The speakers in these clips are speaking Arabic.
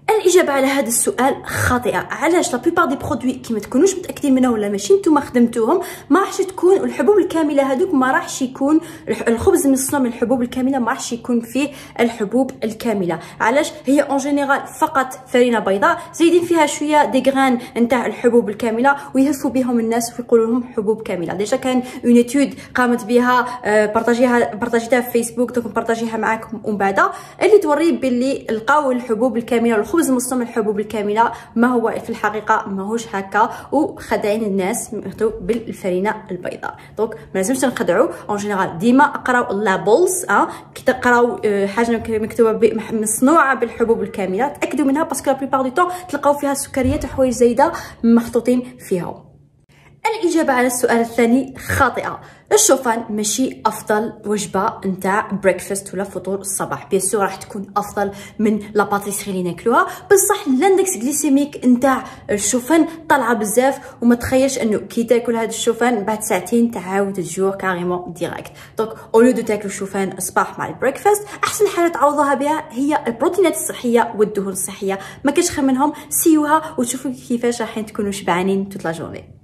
الاجابه على هذا السؤال خاطئه. علاش؟ لا بيبار دي برودوي كي ما تكونوش متاكدين منها ولا ماشي نتوما خدمتوهم ما راحش تكون، الحبوب الكامله هذوك ما راحش يكون الخبز مصنوع من الحبوب الكامله، ما راحش يكون فيه الحبوب الكامله. علاش؟ هي اون جينيرال فقط فرينه بيضاء زايدين فيها شويه دي غران نتاع الحبوب الكامله ويهفوا بهم الناس ويقولوا لهم حبوب كامله. ديجا كان اون ايتود قامت بها بارطاجيتها في فيسبوك، دوك نبارطاجيها معاكم ومن بعد اللي توري باللي لقاو الحبوب الكامله والخبز المصنوع من الحبوب الكامله ما هو في الحقيقه ماهوش هكا، وخدعين الناس بالفرينه البيضاء. دونك ما لازمش نخدعوا. اون جينيرال ديما اقراو اللابلز، كي تقراو حاجه مكتوبه مصنوعه بالحبوب الكامله تاكدوا منها، باسكو لا بليبار دو طون تلقاو فيها سكريات وحوايج زايده محطوطين فيها. الإجابة على السؤال الثاني خاطئة. الشوفان ماشي أفضل وجبة نتاع بريكفاست ولا فطور الصباح. بيان سور راح تكون أفضل من لا باتيسري اللي ناكلوها، بصح الاندكس غليسيميك نتاع الشوفان طالعة بزاف، وما تخيلش انه كي تاكل هذا الشوفان بعد ساعتين تعاود تجوع كاريمون ديريكت. دونك اولو دو تاكلوا الشوفان الصباح مع البريكفاست، احسن حاجه تعوضوها بها هي البروتينات الصحيه والدهون الصحيه، ما كاينش خير منهم. سيوها وتشوفوا كيفاش راح تكونوا شبعانين توت لا جورني.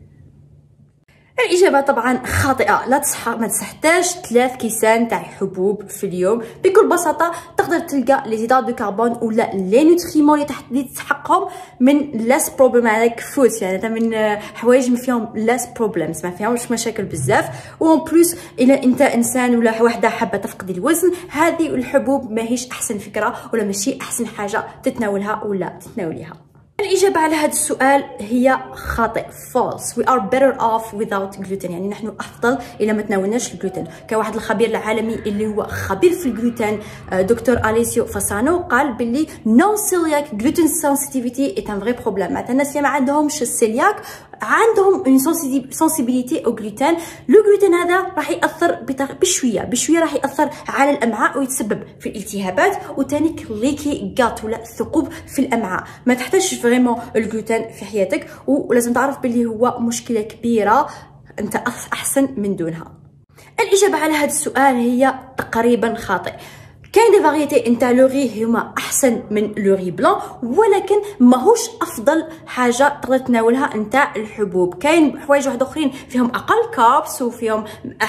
الإجابة طبعا خاطئة. لا ما تحتاج 3 كيسان تاع حبوب في اليوم. بكل بساطة تقدر تلقى لي زيدات دو كربون ولا لي نوتريمون اللي تحقهم من لاس بروبلماتيك فودز، يعني من حوايج ما فيهم لاس بروبلمز، ما فيهمش مشاكل بزاف. وان بلوس الا انت انسان ولا وحده حابه تفقدي الوزن، هذه الحبوب ماهيش احسن فكرة ولا ماشي احسن حاجة تتناولها ولا تتناوليها. الإجابة على هذا السؤال هي خاطئ. false. we are better off without gluten، يعني نحن أفضل إلا ما تناولناش الجلوتين. كواحد الخبير العالمي اللي هو خبير في الجلوتين دكتور أليسيو فاسانو قال باللي non celiac gluten sensitivity est un vrai problème. معناتها الناس اللي ما عندهمش السيلياك عندهم اون سنسيبيليتي او غلوتين. لو غلوتين هذا راح ياثر بشويه راح ياثر على الامعاء ويتسبب في الالتهابات وتانيك ليكي غات ولا ثقوب في الامعاء. ما تحتاجش فريمون الغلوتين في حياتك، ولازم تعرف باللي هو مشكله كبيره انت احسن من دونها. الاجابه على هذا السؤال هي تقريبا خاطئ. كاين دي فاريتي نتاع لوري هما احسن من لوري بلان، ولكن ماهوش افضل حاجه تقدر تناولها نتاع الحبوب. كاين حوايج واحد اخرين فيهم اقل كاربس وفيهم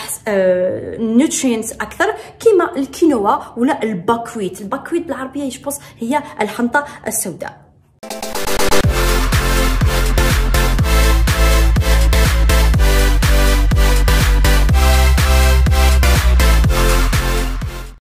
نوترينتس اكثر، كيما الكينوا ولا الباكويت. الباكويت بالعربيه يشبص هي الحنطه السوداء.